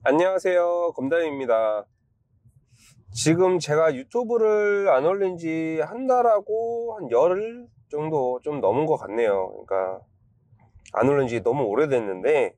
안녕하세요, 검담입니다. 지금 제가 유튜브를 안 올린 지 한 달하고 한 열흘 정도 좀 넘은 것 같네요. 그러니까 안 올린 지 너무 오래됐는데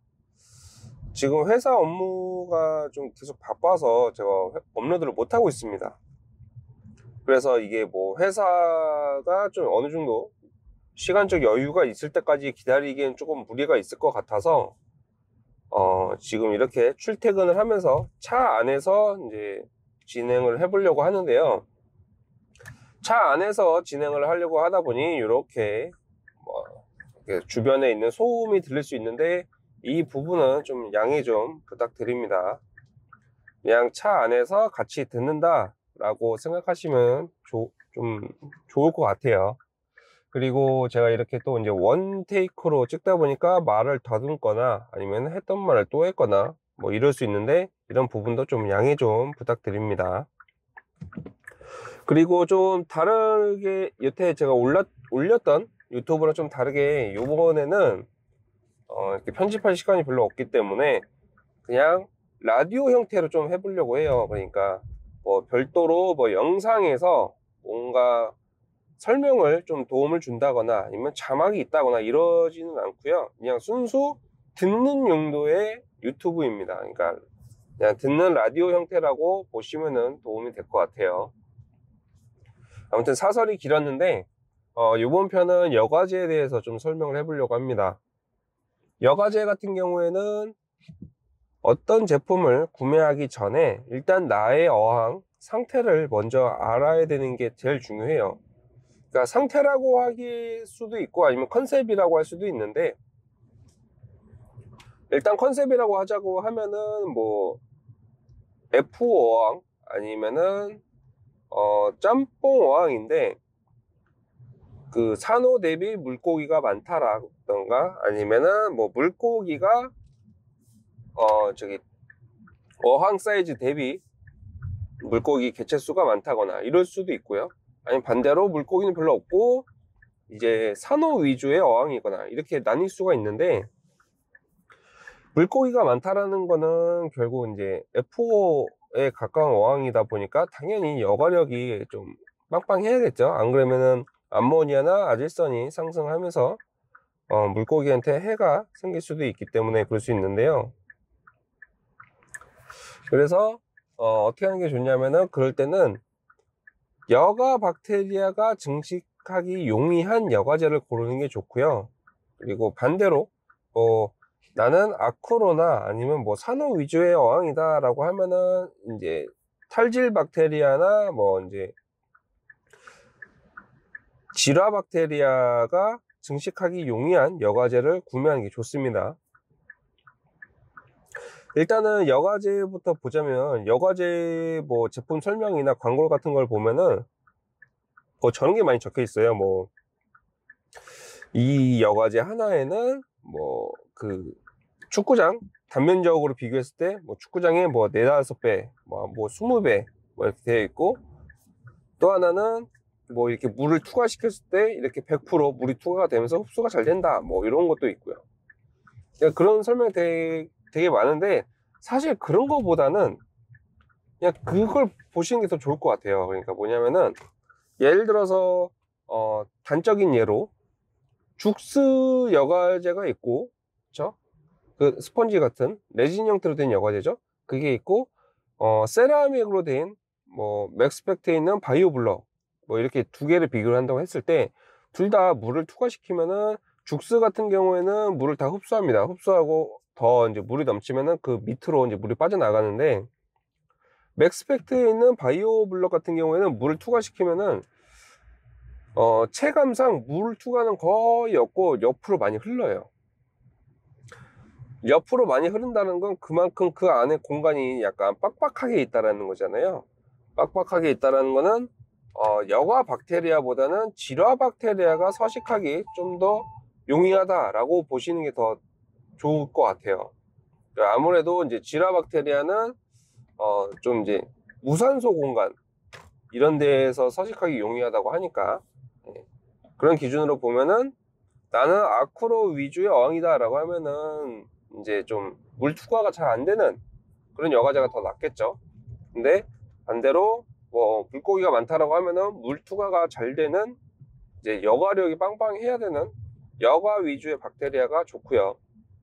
지금 회사 업무가 좀 계속 바빠서 제가 업로드를 못 하고 있습니다. 그래서 이게 뭐 회사가 좀 어느 정도 시간적 여유가 있을 때까지 기다리기엔 조금 무리가 있을 것 같아서 지금 이렇게 출퇴근을 하면서 차 안에서 이제 진행을 해보려고 하는데요. 차 안에서 진행을 하려고 하다 보니 이렇게 뭐 이렇게 주변에 있는 소음이 들릴 수 있는데 이 부분은 좀 양해 좀 부탁드립니다. 그냥 차 안에서 같이 듣는다 라고 생각하시면 좀 좋을 것 같아요. 그리고 제가 이렇게 또 이제 원 테이크로 찍다 보니까 말을 더듬거나 아니면 했던 말을 또 했거나 뭐 이럴 수 있는데 이런 부분도 좀 양해 좀 부탁드립니다. 그리고 좀 다르게 여태 제가 올렸던 유튜브랑 좀 다르게 요번에는 이렇게 편집할 시간이 별로 없기 때문에 그냥 라디오 형태로 좀 해보려고 해요. 그러니까 뭐 별도로 뭐 영상에서 뭔가 설명을 좀 도움을 준다거나 아니면 자막이 있다거나 이러지는 않고요. 그냥 순수 듣는 용도의 유튜브입니다. 그러니까 그냥 듣는 라디오 형태라고 보시면은 도움이 될 것 같아요. 아무튼 사설이 길었는데 이번 편은 여과제에 대해서 좀 설명을 해보려고 합니다. 여과제 같은 경우에는 어떤 제품을 구매하기 전에 일단 나의 어항 상태를 먼저 알아야 되는 게 제일 중요해요. 그러니까 상태라고 할 수도 있고 아니면 컨셉이라고 할 수도 있는데 일단 컨셉이라고 하자고 하면은 뭐 F 어항 아니면은 짬뽕 어항인데 그 산호 대비 물고기가 많다라던가 아니면은 뭐 물고기가 저기 어항 사이즈 대비 물고기 개체수가 많다거나 이럴 수도 있고요. 아니면 반대로 물고기는 별로 없고 이제 산호 위주의 어항이거나 이렇게 나뉠 수가 있는데 물고기가 많다라는 거는 결국 이제 F5에 가까운 어항이다 보니까 당연히 여과력이 좀 빵빵해야겠죠. 안 그러면은 암모니아나 아질선이 상승하면서 물고기한테 해가 생길 수도 있기 때문에 그럴 수 있는데요. 그래서 어떻게 하는 게 좋냐면은 그럴 때는 여과 박테리아가 증식하기 용이한 여과제를 고르는 게 좋고요. 그리고 반대로 나는 아쿠로나 아니면 뭐 산호 위주의 어항이다 라고 하면은 이제 탈질 박테리아나 뭐 이제 질화 박테리아가 증식하기 용이한 여과제를 구매하는 게 좋습니다. 일단은 여과제부터 보자면 여과제 뭐 제품 설명이나 광고 같은 걸 보면은 저런 게 많이 적혀 있어요. 뭐 이 여과제 하나에는 뭐 그 축구장 단면적으로 비교했을 때 뭐 축구장에 뭐 4~5배 뭐 20배 뭐 이렇게 되어 있고 또 하나는 뭐 이렇게 물을 투과시켰을 때 이렇게 100% 물이 투과가 되면서 흡수가 잘 된다 뭐 이런 것도 있고요. 그러니까 그런 설명이 되게 많은데 사실 그런 거보다는 그냥 그걸 보시는 게 더 좋을 것 같아요. 그러니까 뭐냐면은 예를 들어서 단적인 예로 죽스 여과제가 있고 그쵸? 그 스펀지 같은 레진 형태로 된 여과제죠. 그게 있고 세라믹으로 된 뭐 맥스펙트에 있는 바이오블럭 뭐 이렇게 두 개를 비교를 한다고 했을 때 둘 다 물을 투과시키면은 죽스 같은 경우에는 물을 다 흡수합니다. 흡수하고 더 이제 물이 넘치면은 그 밑으로 이제 물이 빠져나가는데 맥스펙트에 있는 바이오블럭 같은 경우에는 물을 투과시키면은 체감상 물 투과는 거의 없고 옆으로 많이 흘러요. 옆으로 많이 흐른다는 건 그만큼 그 안에 공간이 약간 빡빡하게 있다라는 거잖아요. 빡빡하게 있다라는 거는 여과 박테리아보다는 질화 박테리아가 서식하기 좀 더 용이하다라고 보시는 게 더 좋을 것 같아요. 아무래도 이제 질화 박테리아는 좀 이제 무산소 공간 이런 데에서 서식하기 용이하다고 하니까 그런 기준으로 보면은 나는 아쿠로 위주의 어항이다 라고 하면은 이제 좀 물 투과가 잘 안 되는 그런 여과제가 더 낫겠죠. 근데 반대로 뭐 물고기가 많다라고 하면은 물 투과가 잘 되는 이제 여과력이 빵빵해야 되는 여과 위주의 박테리아가 좋고요.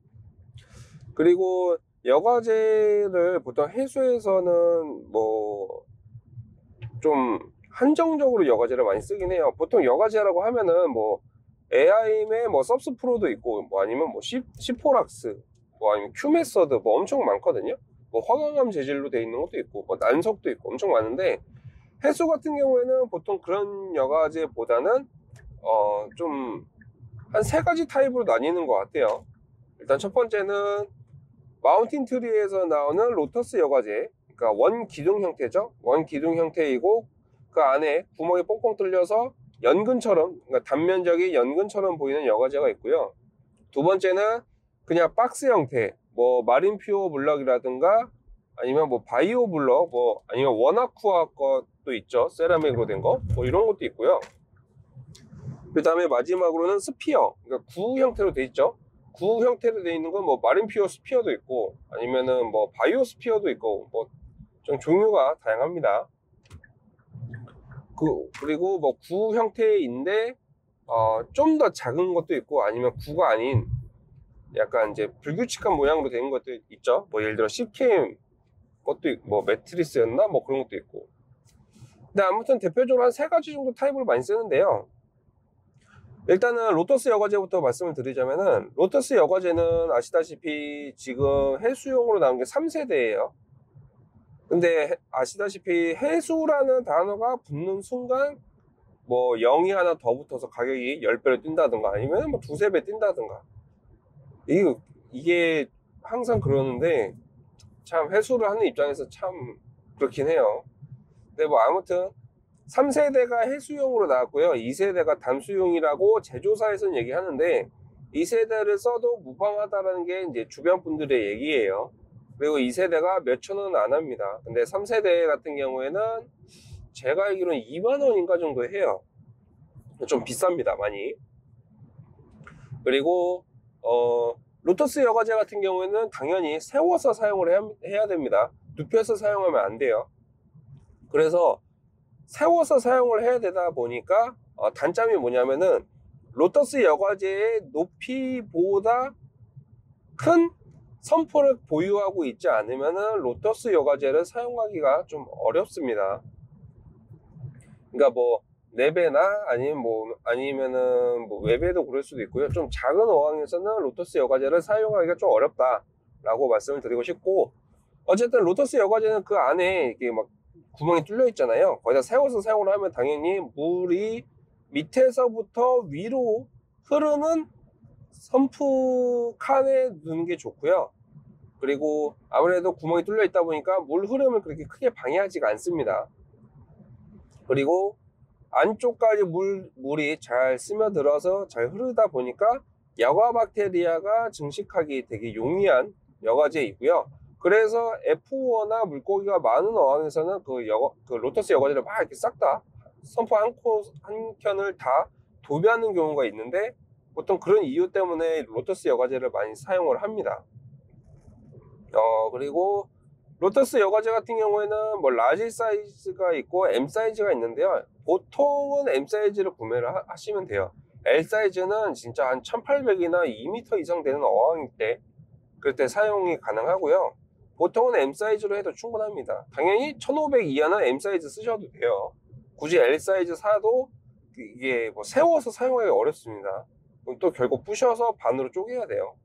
그리고 여과제를 보통 해수에서는 뭐 좀 한정적으로 여과제를 많이 쓰긴 해요. 보통 여과제라고 하면은 뭐 에아임의 뭐 섭스프로도 있고 뭐 아니면 뭐 시포락스 뭐 아니면 큐메서드 뭐 엄청 많거든요. 뭐 화강암 재질로 돼 있는 것도 있고 뭐 난석도 있고 엄청 많은데, 해수 같은 경우에는 보통 그런 여과제보다는 좀 한 3가지 타입으로 나뉘는 것 같아요. 일단 첫 번째는 마운틴 트리에서 나오는 로터스 여과제, 그러니까 원 기둥 형태죠. 원 기둥 형태이고 그 안에 구멍이 뽕뽕 뚫려서 연근처럼, 그러니까 단면적이 연근처럼 보이는 여과제가 있고요. 두 번째는 그냥 박스 형태, 뭐 마린 퓨어 블럭이라든가 아니면 뭐 바이오 블럭, 뭐 아니면 원아쿠아 것도 있죠. 세라믹으로 된 거, 뭐 이런 것도 있고요. 그 다음에 마지막으로는 스피어, 그러니까 구 형태로 돼 있죠. 구 형태로 돼 있는 건 뭐 마린 퓨어 스피어도 있고 아니면은 뭐 바이오 스피어도 있고 뭐 좀 종류가 다양합니다. 그리고 뭐 구 형태인데 좀 더 작은 것도 있고 아니면 구가 아닌 약간 이제 불규칙한 모양으로 된 것도 있죠. 뭐 예를 들어 CKM 것도 있고 뭐 매트리스였나 뭐 그런 것도 있고. 근데 아무튼 대표적으로 한 3가지 정도 타입을 많이 쓰는데요. 일단은 로터스 여과제부터 말씀을 드리자면은, 로터스 여과제는 아시다시피 지금 해수용으로 나온 게 3세대예요. 근데 아시다시피 해수라는 단어가 붙는 순간 뭐 0이 하나 더 붙어서 가격이 10배로 뛴다든가 아니면 뭐 2~3배 뛴다든가, 이게 항상 그러는데 참 해수를 하는 입장에서 참 그렇긴 해요. 근데 뭐 아무튼 3세대가 해수용으로 나왔고요. 2세대가 담수용이라고 제조사에서는 얘기하는데 2세대를 써도 무방하다라는 게 이제 주변 분들의 얘기예요. 그리고 2세대가 몇천 원 안 합니다. 근데 3세대 같은 경우에는 제가 알기로는 2만 원인가 정도 해요. 좀 비쌉니다, 많이. 그리고 로터스 여과제 같은 경우에는 당연히 세워서 사용을 해야 됩니다. 눕혀서 사용하면 안 돼요. 그래서 세워서 사용을 해야 되다 보니까 단점이 뭐냐면은, 로터스 여과제의 높이보다 큰 선포를 보유하고 있지 않으면은 로터스 여과제를 사용하기가 좀 어렵습니다. 그러니까 뭐 4배나 아니면은 뭐 외배도 그럴 수도 있고요. 좀 작은 어항에서는 로터스 여과제를 사용하기가 좀 어렵다라고 말씀을 드리고 싶고, 어쨌든 로터스 여과제는 그 안에 이렇게 막 구멍이 뚫려 있잖아요. 거기다 세워서 사용을 하면 당연히 물이 밑에서부터 위로 흐르는 선풍 칸에 넣는 게 좋고요. 그리고 아무래도 구멍이 뚫려 있다 보니까 물 흐름을 그렇게 크게 방해하지가 않습니다. 그리고 안쪽까지 물이 잘 스며들어서 잘 흐르다 보니까 여과 박테리아가 증식하기 되게 용이한 여과제이고요. 그래서 F5나 물고기가 많은 어항에서는 그 로터스 여과제를 막 이렇게 싹 다 선포 한 켠을 다 도배하는 경우가 있는데, 보통 그런 이유 때문에 로터스 여과제를 많이 사용을 합니다. 그리고 로터스 여과제 같은 경우에는 뭐 라지 사이즈가 있고 M 사이즈가 있는데요. 보통은 M 사이즈를 구매를 하시면 돼요. L 사이즈는 진짜 한 1800이나 2m 이상 되는 어항일 때, 그럴 때 사용이 가능하고요. 보통은 M 사이즈로 해도 충분합니다. 당연히 1500 이하는 M 사이즈 쓰셔도 돼요. 굳이 L 사이즈 사도 이게 뭐 세워서 사용하기 어렵습니다. 그럼 또 결국 부셔서 반으로 쪼개야 돼요.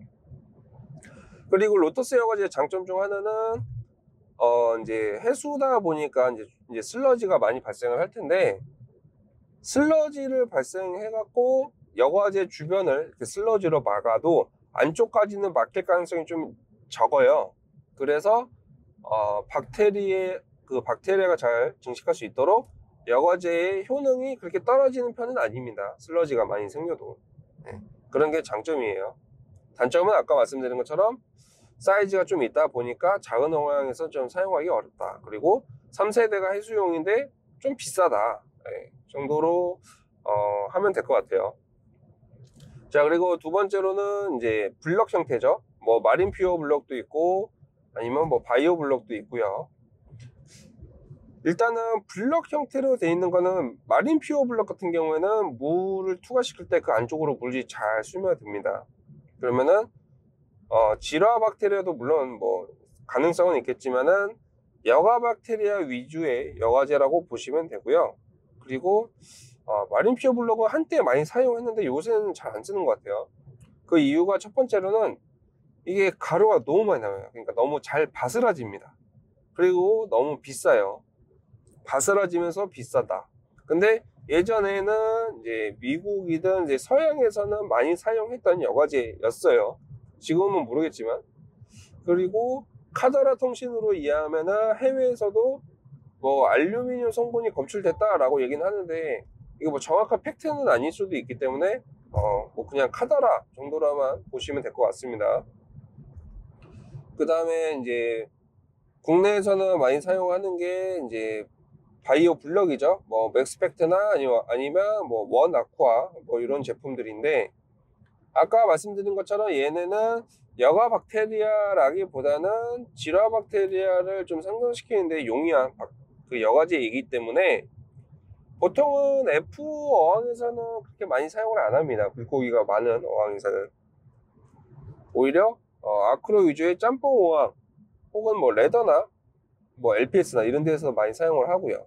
그리고 로터스 여과제의 장점 중 하나는 이제 해수다 보니까 이제 슬러지가 많이 발생을 할 텐데, 슬러지를 발생해 갖고 여과제 주변을 이렇게 슬러지로 막아도 안쪽까지는 막힐 가능성이 좀 적어요. 그래서 박테리아가 잘 증식할 수 있도록 여과제의 효능이 그렇게 떨어지는 편은 아닙니다. 슬러지가 많이 생겨도. 네, 그런 게 장점이에요. 단점은 아까 말씀드린 것처럼 사이즈가 좀 있다 보니까 작은 어항에서 좀 사용하기 어렵다. 그리고 3세대가 해수용인데 좀 비싸다. 네, 정도로 하면 될 것 같아요. 자, 그리고 두 번째로는 이제 블럭 형태죠. 뭐 마린 퓨어 블럭도 있고 아니면 뭐 바이오 블럭도 있고요. 일단은 블럭 형태로 되어 있는 거는 마린 퓨어 블럭 같은 경우에는 물을 투과시킬 때 그 안쪽으로 물이 잘 스며듭니다. 그러면은 질화 박테리아도 물론 뭐 가능성은 있겠지만은 여가 박테리아 위주의 여과제라고 보시면 되고요. 그리고 마린 퓨어 블럭은 한때 많이 사용했는데 요새는 잘 안 쓰는 것 같아요. 그 이유가 첫 번째로는 이게 가루가 너무 많이 나와요. 그러니까 너무 잘 바스라집니다. 그리고 너무 비싸요. 바스라지면서 비싸다. 근데 예전에는 이제 미국이든 이제 서양에서는 많이 사용했던 여과제였어요. 지금은 모르겠지만. 그리고 카더라 통신으로 이해하면은 해외에서도 뭐 알루미늄 성분이 검출됐다라고 얘기는 하는데 이거 뭐 정확한 팩트는 아닐 수도 있기 때문에 뭐 그냥 카더라 정도로만 보시면 될 것 같습니다. 그 다음에 이제 국내에서는 많이 사용하는 게 이제 바이오 블럭이죠. 뭐 맥스펙트나 아니면 뭐 원아쿠아 뭐 이런 제품들인데 아까 말씀드린 것처럼 얘네는 여가 박테리아라기보다는 질화 박테리아를 좀 상승시키는데 용이한 그 여과제이기 때문에 보통은 F 어항에서는 그렇게 많이 사용을 안 합니다. 물고기가 많은 어항에서는 오히려 아크로 위주의 짬뽕 어항 혹은 뭐 레더나 뭐 LPS나 이런 데서 많이 사용을 하고요.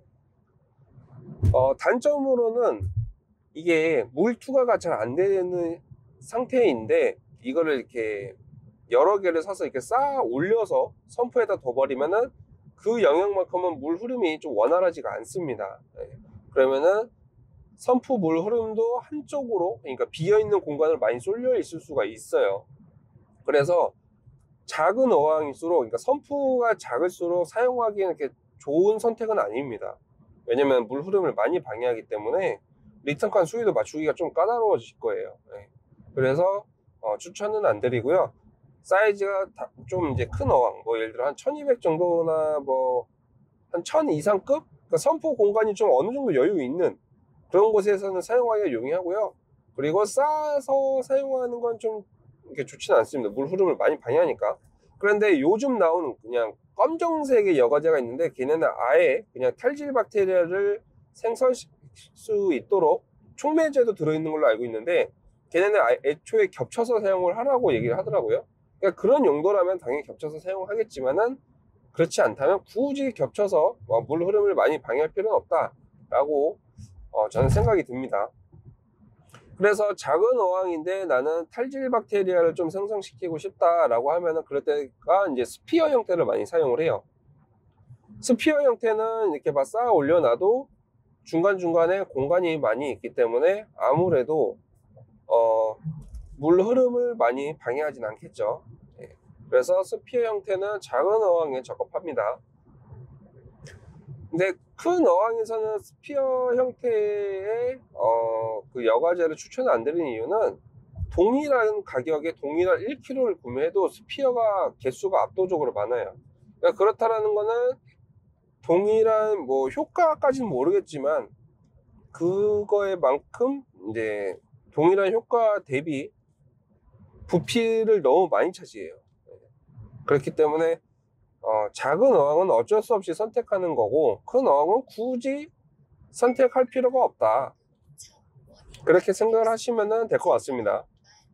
단점으로는 이게 물 투과가 잘 안 되는 상태인데 이거를 이렇게 여러 개를 사서 이렇게 쌓아 올려서 선프에다 둬버리면은 그 영역만큼은 물 흐름이 좀 원활하지가 않습니다. 그러면은 선프 물 흐름도 한쪽으로, 그러니까 비어있는 공간을 많이 쏠려 있을 수가 있어요. 그래서 작은 어항일수록, 그러니까 선프가 작을수록 사용하기에는 이렇게 좋은 선택은 아닙니다. 왜냐면 물 흐름을 많이 방해하기 때문에 리턴칸 수위도 맞추기가 좀 까다로워질 거예요. 그래서 추천은 안 드리고요. 사이즈가 좀 이제 큰 어항, 뭐 예를 들어 한 1200 정도나 뭐 한 1000 이상급? 그러니까 선포 공간이 좀 어느 정도 여유 있는 그런 곳에서는 사용하기가 용이하고요. 그리고 싸서 사용하는 건 좀 이렇게 좋지는 않습니다. 물 흐름을 많이 방해하니까. 그런데 요즘 나오는 그냥 검정색의 여과제가 있는데 걔네는 아예 그냥 탈질 박테리아를 생성시킬 수 있도록 촉매제도 들어있는 걸로 알고 있는데 걔네는 애초에 겹쳐서 사용을 하라고 얘기를 하더라고요. 그러니까 그런 용도라면 당연히 겹쳐서 사용하겠지만은 그렇지 않다면 굳이 겹쳐서 물 흐름을 많이 방해할 필요는 없다라고 저는 생각이 듭니다. 그래서 작은 어항인데 나는 탈질 박테리아를 좀 생성시키고 싶다라고 하면은 그럴 때가 이제 스피어 형태를 많이 사용을 해요. 스피어 형태는 이렇게 막 쌓아 올려놔도 중간중간에 공간이 많이 있기 때문에 아무래도 물 흐름을 많이 방해하진 않겠죠. 그래서 스피어 형태는 작은 어항에 적합합니다. 근데 큰 어항에서는 스피어 형태의 그 여과제를 추천 안 드리는 이유는 동일한 가격에 동일한 1kg를 구매해도 스피어가 개수가 압도적으로 많아요. 그러니까 그렇다라는 거는 동일한 뭐 효과까지는 모르겠지만 그거에 만큼 이제 동일한 효과 대비 부피를 너무 많이 차지해요. 그렇기 때문에 작은 어항은 어쩔 수 없이 선택하는 거고 큰 어항은 굳이 선택할 필요가 없다. 그렇게 생각을 하시면 될 것 같습니다.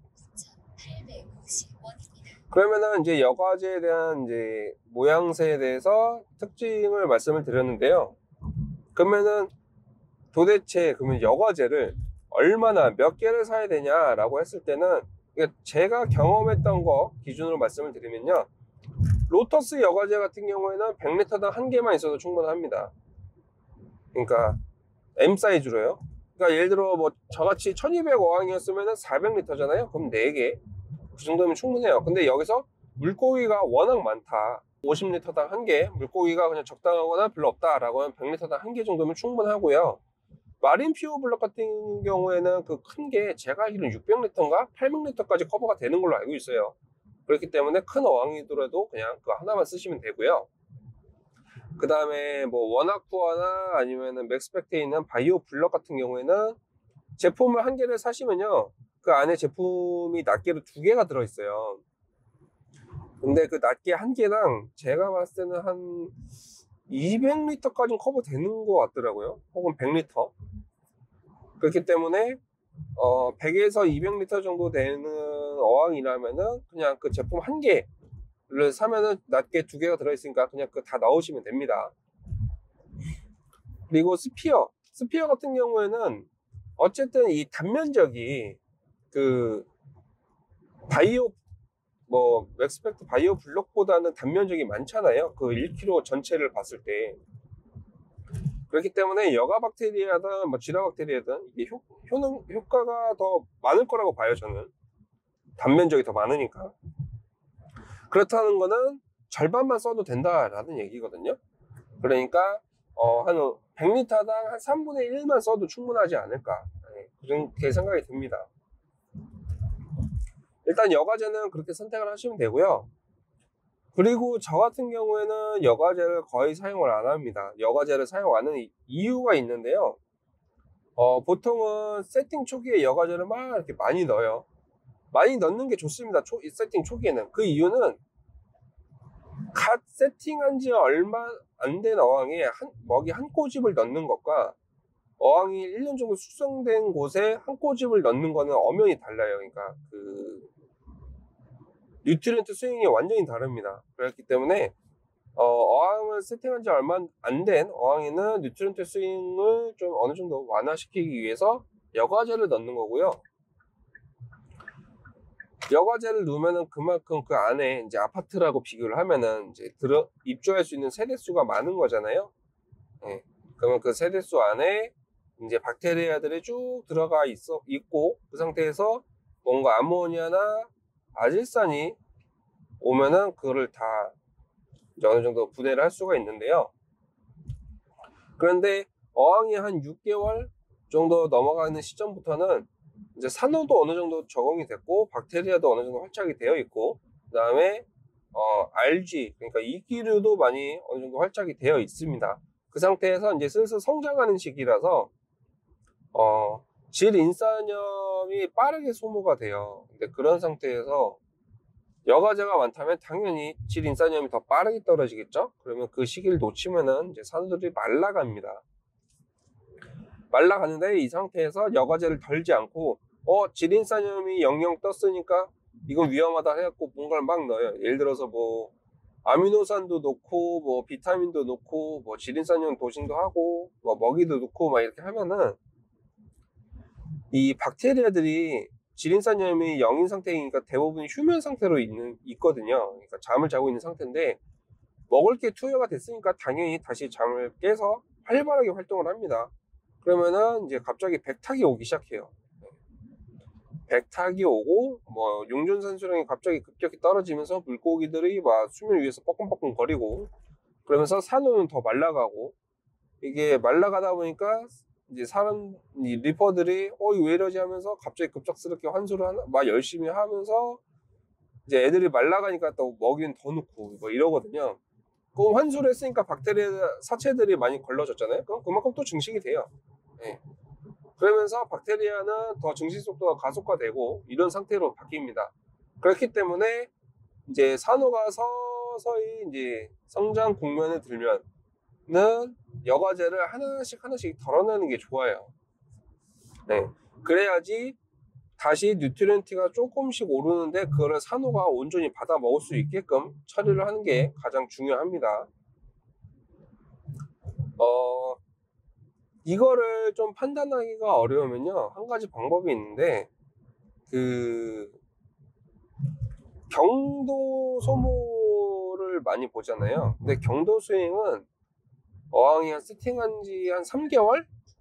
그러면은 이제 여과제에 대한 이제 모양새에 대해서 특징을 말씀을 드렸는데요. 그러면은 도대체 그러면 여과제를 얼마나 몇 개를 사야 되냐라고 했을 때는 제가 경험했던 거 기준으로 말씀을 드리면요. 로터스 여과제 같은 경우에는 100리터당 한 개만 있어도 충분합니다. 그러니까 M 사이즈로요. 그러니까 예를 들어 뭐 저같이 1200 어항이었으면 400리터잖아요. 그럼 4개. 그 정도면 충분해요. 근데 여기서 물고기가 워낙 많다. 50리터당 한 개. 물고기가 그냥 적당하거나 별로 없다라고 하면 100리터당 한 개 정도면 충분하고요. 마린 퓨어 블럭 같은 경우에는 그 큰 게 제가 알기로는 600리터인가 800리터까지 커버가 되는 걸로 알고 있어요. 그렇기 때문에 큰 어항이더라도 그냥 그거 하나만 쓰시면 되고요. 그 다음에 뭐 원아쿠아나 아니면은 맥스펙트에 있는 바이오 블럭 같은 경우에는 제품을 한 개를 사시면요. 그 안에 제품이 낱개로 2개가 들어있어요. 근데 그 낱개 한 개당 제가 봤을 때는 한 200리터까지는 커버 되는 것 같더라고요. 혹은 100리터. 그렇기 때문에 100에서 200리터 정도 되는 어항이라면은 그냥 그 제품 한 개를 사면은 낱개 두 개가 들어있으니까 그냥 그 다 넣으시면 됩니다. 그리고 스피어 같은 경우에는 어쨌든 이 단면적이 그 바이오 맥스펙트 바이오 블록보다는 단면적이 많잖아요. 그 1kg 전체를 봤을 때. 그렇기 때문에 여가 박테리아든 뭐 지라 박테리아든 이게 효과가 더 많을 거라고 봐요, 저는. 단면적이 더 많으니까. 그렇다는 거는 절반만 써도 된다라는 얘기거든요. 그러니까 한 100리터당 한 3분의 1만 써도 충분하지 않을까. 그렇게 생각이 듭니다. 일단 여과제는 그렇게 선택을 하시면 되고요. 그리고 저 같은 경우에는 여과제를 거의 사용을 안 합니다. 여과제를 사용 안 하는 이유가 있는데요. 보통은 세팅 초기에 여과제를 막 이렇게 많이 넣어요. 많이 넣는 게 좋습니다. 세팅 초기에는. 그 이유는 갓 세팅한 지 얼마 안 된 어항에 먹이 한 꼬집을 넣는 것과 어항이 1년 정도 숙성된 곳에 한 꼬집을 넣는 거는 엄연히 달라요. 그러니까 그 뉴트리언트 스윙이 완전히 다릅니다. 그렇기 때문에 어항을 세팅한 지 얼마 안 된 어항에는 뉴트리언트 스윙을 좀 어느 정도 완화시키기 위해서 여과제를 넣는 거고요. 여과제를 넣으면은 그만큼 그 안에 이제 아파트라고 비교를 하면은 이제 입주할 수 있는 세대수가 많은 거잖아요. 네. 그러면 그 세대수 안에 이제 박테리아들이 쭉 들어가 있고 그 상태에서 뭔가 아모니아나 아질산이 오면은 그거를 다 어느 정도 분해를 할 수가 있는데요. 그런데 어항이 한 6개월 정도 넘어가는 시점부터는 이제 산호도 어느 정도 적응이 됐고 박테리아도 어느 정도 활착이 되어 있고 그 다음에 알지 그러니까 이기류도 많이 어느 정도 활착이 되어 있습니다. 그 상태에서 이제 슬슬 성장하는 시기라서 질인산염이 빠르게 소모가 돼요. 근데 그런 상태에서 여과제가 많다면 당연히 질인산염이 더 빠르게 떨어지겠죠. 그러면 그 시기를 놓치면은 이제 산호들이 말라갑니다. 말라가는데 이 상태에서 여과제를 덜지 않고 질인산염이 영영 떴으니까 이건 위험하다 해갖고 뭔가를 막 넣어요. 예를 들어서 뭐 아미노산도 넣고 뭐 비타민도 넣고 뭐 질인산염 도징도 하고 뭐 먹이도 넣고 막 이렇게 하면은 이 박테리아들이 질인산염이 0인 상태이니까 대부분 휴면 상태로 있거든요. 그러니까 잠을 자고 있는 상태인데 먹을 게 투여가 됐으니까 당연히 다시 잠을 깨서 활발하게 활동을 합니다. 그러면은 이제 갑자기 백탁이 오기 시작해요. 백탁이 오고 뭐 용존산수량이 갑자기 급격히 떨어지면서 물고기들이 막 수면 위에서 뻐끔뻐끔 거리고 그러면서 산호는 더 말라가고 이게 말라가다 보니까 이제 이 리퍼들이 이거 왜 이러지 하면서 갑자기 급작스럽게 환수를 막 열심히 하면서 이제 애들이 말라가니까 또 먹이는 더 넣고 뭐 이러거든요. 그 환수를 했으니까 박테리아 사체들이 많이 걸러졌잖아요. 그럼 그만큼 또 증식이 돼요. 네. 그러면서 박테리아는 더 증식 속도가 가속화되고 이런 상태로 바뀝니다. 그렇기 때문에 이제 산호가 서서히 이제 성장 국면에 들면은 여과제를 하나씩 덜어내는 게 좋아요. 네. 그래야지 다시 뉴트리언트가 조금씩 오르는데 그거를 산호가 온전히 받아 먹을 수 있게끔 처리를 하는 게 가장 중요합니다. 이거를 좀 판단하기가 어려우면요. 한 가지 방법이 있는데 그 경도 소모를 많이 보잖아요. 근데 경도 스윙은 어항이 세팅한 지 한 3개월?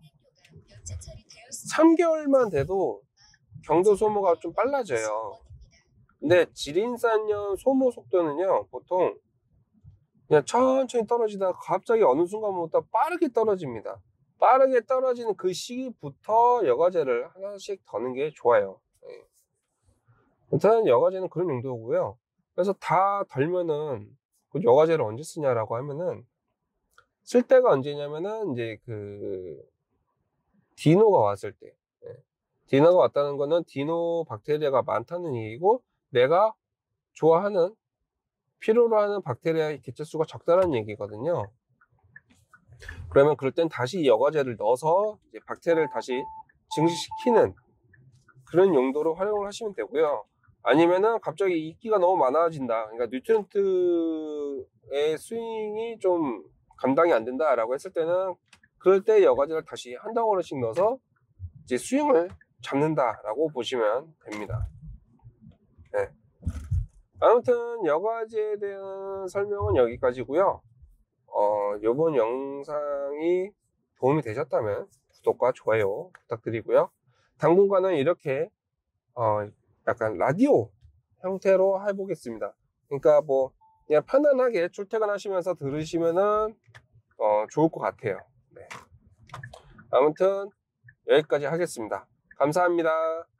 3개월만 돼도 경도 소모가 좀 빨라져요. 근데 질인산염 소모 속도는요, 보통 그냥 천천히 떨어지다가 갑자기 어느 순간부터 빠르게 떨어집니다. 빠르게 떨어지는 그 시기부터 여과제를 하나씩 더는 게 좋아요. 일단 여과제는 그런 용도고요. 그래서 다 덜면은 그 여과제를 언제 쓰냐라고 하면은 쓸 때가 언제냐면은 이제 그 디노가 왔을 때. 디노가 왔다는 거는 디노 박테리아가 많다는 얘기고 내가 좋아하는 필요로 하는 박테리아의 개체수가 적다는 얘기거든요. 그러면 그럴 땐 다시 여과제를 넣어서 이제 박테리아를 다시 증식시키는 그런 용도로 활용을 하시면 되고요. 아니면은 갑자기 이끼가 너무 많아진다, 그러니까 뉴트리언트의 스윙이 좀 감당이 안 된다 라고 했을 때는, 그럴 때 여과제를 다시 한 덩어리씩 넣어서 이제 스윙을 잡는다 라고 보시면 됩니다. 네. 아무튼 여과제에 대한 설명은 여기까지고요. 이번 영상이 도움이 되셨다면 구독과 좋아요 부탁드리고요. 당분간은 이렇게 약간 라디오 형태로 해보겠습니다. 그러니까 뭐 그냥 편안하게 출퇴근하시면서 들으시면은 좋을 것 같아요. 네. 아무튼 여기까지 하겠습니다. 감사합니다.